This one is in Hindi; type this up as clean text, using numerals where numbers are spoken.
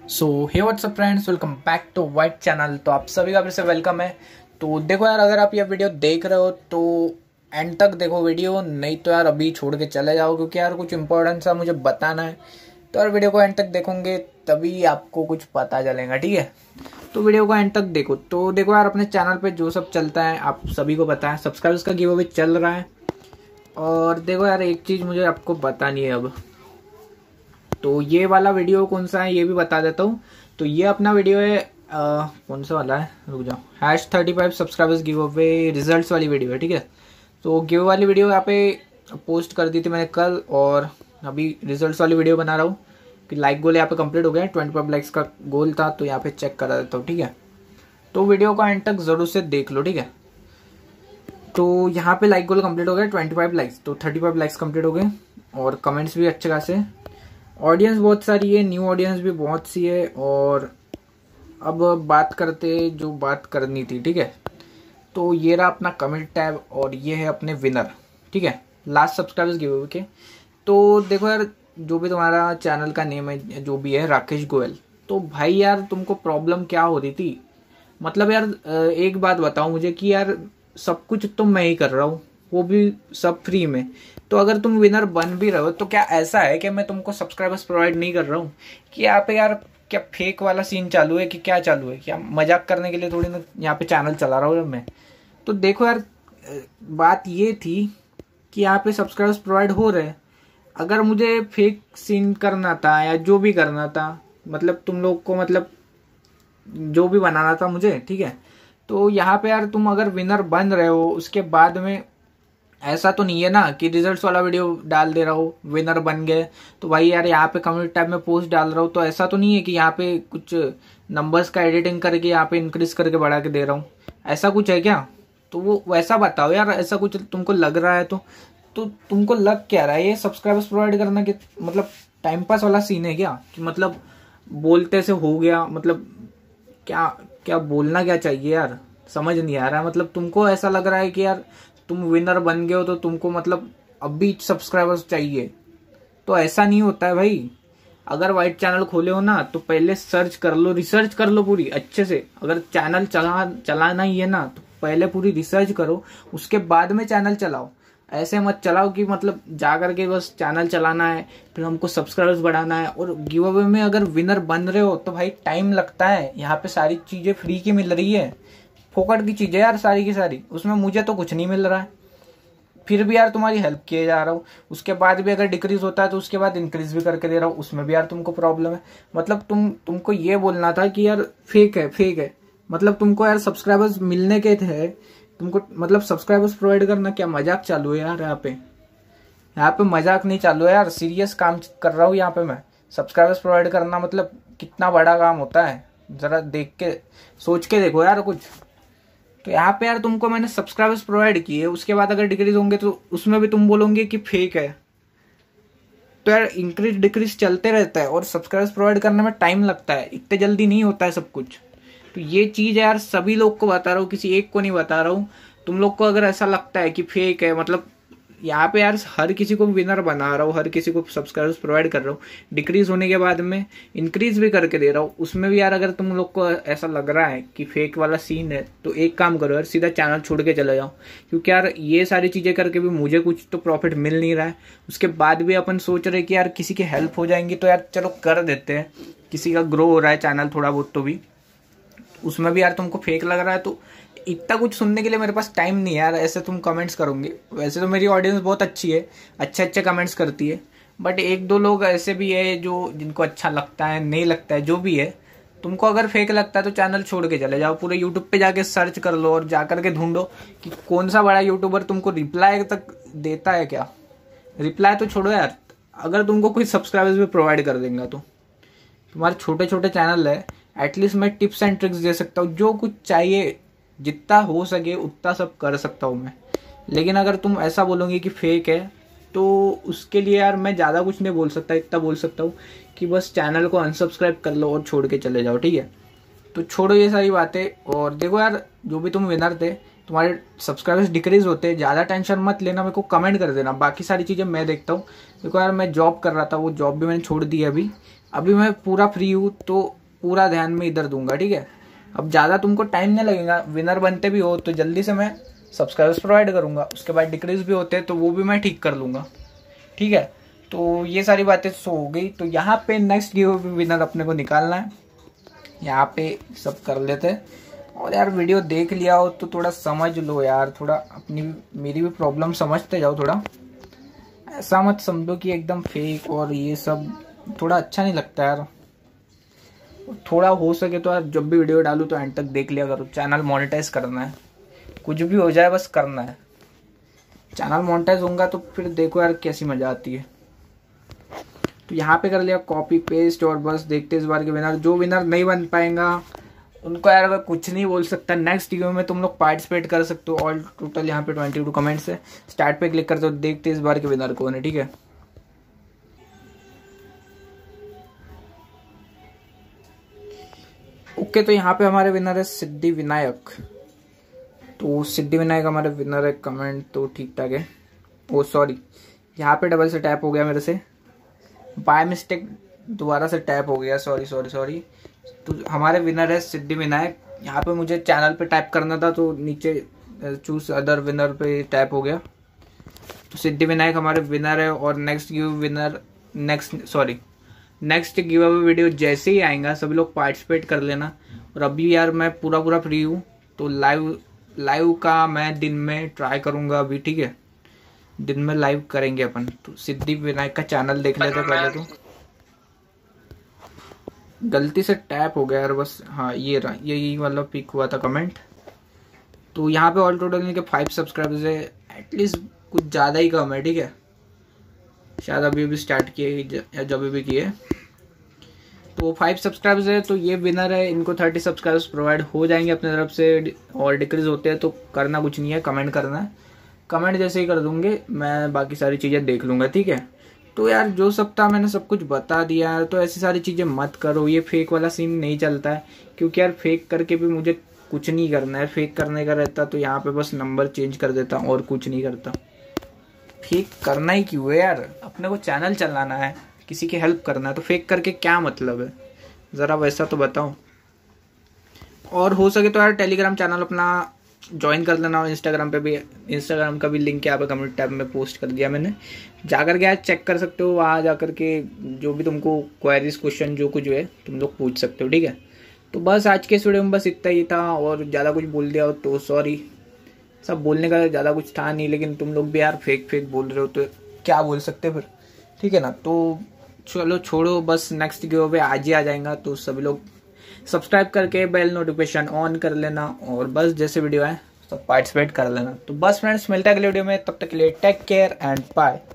So hey WhatsApp friends, welcome back to white channel. तो आप सभी का फिर से वेलकम है। तो देखो यार, अगर आप ये वीडियो देख रहे हो तो एंड तक देखो वीडियो, नहीं तो यार अभी छोड़ के चले जाओ, क्योंकि यार कुछ इंपॉर्टेंट सा मुझे बताना है। तो यार वीडियो को एंड तक देखोगे तभी आपको कुछ पता चलेगा, ठीक है। तो वीडियो को एंड तक देखो। तो देखो यार, अपने चैनल पे जो सब चलता है आप सभी को पता है, सब्सक्राइबर्स का गिव अवे चल रहा है। और देखो यार, एक चीज़ मुझे आपको बतानी है अब। तो ये वाला वीडियो कौन सा है ये भी बता देता हूँ। तो ये अपना वीडियो है कौन सा वाला है, रुक जाओ, #35 सब्सक्राइबर्स गिव अवे रिजल्ट्स वाली वीडियो है, ठीक है। तो गिव वाली वीडियो यहाँ पे पोस्ट कर दी थी मैंने कल, और अभी रिजल्ट्स वाली वीडियो बना रहा हूँ कि लाइक गोल यहाँ पे कंप्लीट हो गया। 25 लाइक्स का गोल था, तो यहाँ पे चेक करा देता हूँ, ठीक है। तो वीडियो को एंड तक जरूर से देख लो, ठीक है। तो यहाँ पे लाइक गोल कंप्लीट हो गया 25 लाइक्स, तो 35 लाइक्स कंप्लीट हो गए, और कमेंट्स भी अच्छे खासे, ऑडियंस बहुत सारी है, न्यू ऑडियंस भी बहुत सी है। और अब बात करते जो बात करनी थी, ठीक है। तो ये रहा अपना कमेंट टैब, और ये है अपने विनर, ठीक है, लास्ट सब्सक्राइबर्स गिव अवे के। तो देखो यार, जो भी तुम्हारा चैनल का नेम है जो भी है, राकेश गोयल। तो भाई यार, तुमको प्रॉब्लम क्या हो रही थी, मतलब यार एक बात बताओ मुझे कि यार सब कुछ तो मैं ही कर रहा हूँ, वो भी सब फ्री में। तो अगर तुम विनर बन भी रहे हो तो क्या ऐसा है कि मैं तुमको सब्सक्राइबर्स प्रोवाइड नहीं कर रहा हूँ? कि यहाँ पे यार क्या फेक वाला सीन चालू है कि क्या चालू है? क्या मजाक करने के लिए थोड़ी ना यहाँ पे चैनल चला रहा हूँ मैं। तो देखो यार, बात ये थी कि यहाँ पे सब्सक्राइबर्स प्रोवाइड हो रहे हैं। अगर मुझे फेक सीन करना था या जो भी करना था, मतलब तुम लोग को, मतलब जो भी बनाना था मुझे, ठीक है। तो यहाँ पे यार तुम अगर विनर बन रहे हो, उसके बाद में ऐसा तो नहीं है ना कि रिजल्ट्स वाला वीडियो डाल दे रहा हो, विनर बन गए तो भाई यार यहाँ पे कम्युनिटी टैब में पोस्ट डाल रहा हूँ। तो ऐसा तो नहीं है कि यहाँ पे कुछ नंबर्स का एडिटिंग करके यहाँ पे इंक्रीज करके बढ़ा के दे रहा हूँ, ऐसा कुछ है क्या? तो वो वैसा बताओ यार, ऐसा कुछ तुमको लग रहा है तो तुमको लग क्या रहा है? ये सब्सक्राइबर्स प्रोवाइड करना कि मतलब टाइम पास वाला सीन है क्या? कि मतलब बोलते से हो गया, मतलब क्या क्या बोलना क्या चाहिए यार, समझ नहीं आ रहा है। मतलब तुमको ऐसा लग रहा है कि यार तुम विनर बन गए हो तो तुमको मतलब अब भी सब्सक्राइबर्स चाहिए, तो ऐसा नहीं होता है भाई। अगर वाइट चैनल खोले हो ना, तो पहले सर्च कर लो, रिसर्च कर लो पूरी अच्छे से। अगर चैनल चलाना ही है ना, तो पहले पूरी रिसर्च करो, उसके बाद में चैनल चलाओ। ऐसे मत चलाओ कि मतलब जा करके बस चैनल चलाना है, फिर हमको सब्सक्राइबर्स बढ़ाना है। और गिव अवे में अगर विनर बन रहे हो तो भाई टाइम लगता है, यहाँ पे सारी चीजें फ्री की मिल रही है, फोकट की चीजें यार सारी की सारी, उसमें मुझे तो कुछ नहीं मिल रहा है, फिर भी यार तुम्हारी हेल्प किए जा रहा हूँ। उसके बाद भी अगर डिक्रीज होता है तो उसके बाद इंक्रीज भी करके दे रहा हूँ, उसमें भी यार तुमको प्रॉब्लम है। मतलब तुमको ये बोलना था कि यार फेक है फेक है, मतलब तुमको यार सब्सक्राइबर्स मिलने के थे, तुमको मतलब सब्सक्राइबर्स प्रोवाइड करना क्या मजाक चालू है यार? यहाँ पे मजाक नहीं चालू है यार, सीरियस काम कर रहा हूँ यहाँ पे मैं। सब्सक्राइबर्स प्रोवाइड करना मतलब कितना बड़ा काम होता है, जरा देख के सोच के देखो यार कुछ। तो यहाँ पे यार तुमको मैंने सब्सक्राइबर्स प्रोवाइड किए, उसके बाद अगर डिक्रीज होंगे तो उसमें भी तुम बोलोगे कि फेक है। तो यार इंक्रीज डिक्रीज चलते रहता है, और सब्सक्राइबर्स प्रोवाइड करने में टाइम लगता है, इतने जल्दी नहीं होता है सब कुछ। तो ये चीज यार सभी लोग को बता रहा हूँ, किसी एक को नहीं बता रहा हूँ। तुम लोग को अगर ऐसा लगता है कि फेक है, मतलब यहाँ पे यार हर किसी को विनर बना रहा हूँ, हर किसी को सब्सक्राइबर्स प्रोवाइड कर रहा हूँ, डिक्रीज होने के बाद में इंक्रीज भी करके दे रहा हूँ, उसमें भी यार अगर तुम लोग को ऐसा लग रहा है कि फेक वाला सीन है, तो एक काम करो यार, सीधा चैनल छोड़ के चले जाओ। क्योंकि यार ये सारी चीजें करके भी मुझे कुछ तो प्रॉफिट मिल नहीं रहा है। उसके बाद भी अपन सोच रहे कि यार किसी की हेल्प हो जाएंगी, तो यार चलो कर देते हैं, किसी का ग्रो हो रहा है चैनल थोड़ा बहुत, तो भी उसमें भी यार तुमको फेक लग रहा है। तो इतना कुछ सुनने के लिए मेरे पास टाइम नहीं है यार, ऐसे तुम कमेंट्स करोगे। वैसे तो मेरी ऑडियंस बहुत अच्छी है, अच्छे अच्छे कमेंट्स करती है, बट एक दो लोग ऐसे भी है जो जिनको अच्छा लगता है, नहीं लगता है, जो भी है। तुमको अगर फेक लगता है तो चैनल छोड़ के चले जाओ, पूरे यूट्यूब पे जाके सर्च कर लो और जा करके ढूंढो कि कौन सा बड़ा यूट्यूबर तुमको रिप्लाई तक देता है क्या। रिप्लाई तो छोड़ो यार, अगर तुमको कोई सब्सक्राइबर्स भी प्रोवाइड कर देंगे तो तुम्हारे छोटे छोटे चैनल है, एटलीस्ट मैं टिप्स एंड ट्रिक्स दे सकता हूँ, जो कुछ चाहिए जितना हो सके उतना सब कर सकता हूँ मैं। लेकिन अगर तुम ऐसा बोलोगे कि फेक है, तो उसके लिए यार मैं ज़्यादा कुछ नहीं बोल सकता, इतना बोल सकता हूँ कि बस चैनल को अनसब्सक्राइब कर लो और छोड़ के चले जाओ, ठीक है। तो छोड़ो ये सारी बातें, और देखो यार, जो भी तुम विनर थे, तुम्हारे सब्सक्राइबर्स डिक्रीज होते, ज़्यादा टेंशन मत लेना, मेरे को कमेंट कर देना, बाकी सारी चीज़ें मैं देखता हूँ। देखो यार, मैं जॉब कर रहा था, वो जॉब भी मैंने छोड़ दी है अभी, अभी मैं पूरा फ्री हूँ तो पूरा ध्यान में इधर दूंगा, ठीक है। अब ज़्यादा तुमको टाइम नहीं लगेगा, विनर बनते भी हो तो जल्दी से मैं सब्सक्राइबर्स प्रोवाइड करूँगा, उसके बाद डिक्रीज भी होते हैं तो वो भी मैं ठीक कर लूँगा, ठीक है। तो ये सारी बातें सो हो गई। तो यहाँ पे नेक्स्ट गिव अवे विनर अपने को निकालना है, यहाँ पे सब कर लेते हैं। और यार वीडियो देख लिया हो तो थोड़ा समझ लो यार, थोड़ा अपनी मेरी भी प्रॉब्लम समझते जाओ थोड़ा, ऐसा मत समझो कि एकदम फेक और ये सब थोड़ा अच्छा नहीं लगता यार। थोड़ा हो सके तो यार जब भी वीडियो डालूँ तो एंड तक देख लिया करो। चैनल मोनेटाइज करना है, कुछ भी हो जाए बस करना है। चैनल मोनेटाइज होगा तो फिर देखो यार कैसी मजा आती है। तो यहाँ पे कर लिया कॉपी पेस्ट और बस देखते इस बार के विनर। जो विनर नहीं बन पाएगा उनको यार मैं कुछ नहीं बोल सकता, नेक्स्ट वीडियो में तुम लोग पार्टिसिपेट कर सकते हो। ऑल टोटल यहाँ पे 22 कमेंट्स है। स्टार्ट पे क्लिक करते हो, देखते इस बार के विनर कौन है, ठीक है। ओके, तो यहाँ पे हमारे विनर है सिद्धि विनायक। तो सिद्धि विनायक हमारे विनर है, कमेंट तो ठीक ठाक है। ओ सॉरी, यहाँ पे डबल से टैप हो गया मेरे से, बाय मिस्टेक दोबारा से टैप हो गया, सॉरी सॉरी सॉरी। तो हमारे विनर है सिद्धि विनायक। यहाँ पे मुझे चैनल पे टैप करना था तो नीचे चूज अदर विनर पे टैप हो गया। तो सिद्धि विनायक हमारे विनर है। और नेक्स्ट गिव अवे वीडियो जैसे ही आएगा सभी लोग पार्टिसिपेट कर लेना। और अभी यार मैं पूरा फ्री हूँ तो लाइव का मैं दिन में ट्राई करूँगा अभी, ठीक है। दिन में लाइव करेंगे अपन। तो सिद्धि विनायक का चैनल देख लेते पहले। तो गलती से टैप हो गया यार बस, हाँ ये रहा, यही वाला पिक हुआ था कमेंट। तो यहाँ पे ऑल टोटल इनके 5 सब्सक्राइबर्स है, एटलीस्ट कुछ ज़्यादा ही कम है, ठीक है। शायद अभी भी स्टार्ट किए या जब भी किए। तो 5 सब्सक्राइबर्स है तो ये विनर है। इनको 30 सब्सक्राइबर्स प्रोवाइड हो जाएंगे अपने तरफ से, और डिक्रीज होते हैं तो करना कुछ नहीं है, कमेंट करना है। कमेंट जैसे ही कर दूंगे मैं बाकी सारी चीज़ें देख लूँगा, ठीक है। तो यार जो सब था मैंने सब कुछ बता दिया है, तो ऐसी सारी चीज़ें मत करो। ये फेक वाला सीन नहीं चलता है, क्योंकि यार फेक करके भी मुझे कुछ नहीं करना है। फेक करने का रहता तो यहाँ पे बस नंबर चेंज कर देता और कुछ नहीं करता। फेक करना ही क्यों है यार, अपने को चैनल चलाना है, किसी की हेल्प करना है, तो फेक करके क्या मतलब है, ज़रा वैसा तो बताओ। और हो सके तो यार टेलीग्राम चैनल अपना ज्वाइन कर लेना। और इंस्टाग्राम पे भी, इंस्टाग्राम का भी लिंक यहाँ पे कम्युनिटी टैब में पोस्ट कर दिया मैंने, जाकर के आज चेक कर सकते हो। वहाँ जाकर के जो भी तुमको क्वेरीज क्वेश्चन जो कुछ है तुम लोग पूछ सकते हो, ठीक है। तो बस आज के इस वीडियो में बस इतना ही था, और ज़्यादा कुछ बोल दिया हो तो सॉरी। सब बोलने का ज़्यादा कुछ था नहीं, लेकिन तुम लोग भी यार फेक बोल रहे हो तो क्या बोल सकते फिर, ठीक है ना। तो चलो छोड़ो, बस नेक्स्ट गिव अवे आज ही आ जाएगा। तो सभी लोग सब्सक्राइब करके बेल नोटिफिकेशन ऑन कर लेना, और बस जैसे वीडियो आए सब पार्टिसिपेट कर लेना। तो बस फ्रेंड्स मिलता है अगले वीडियो में, तब तक के लिए टेक केयर एंड बाय।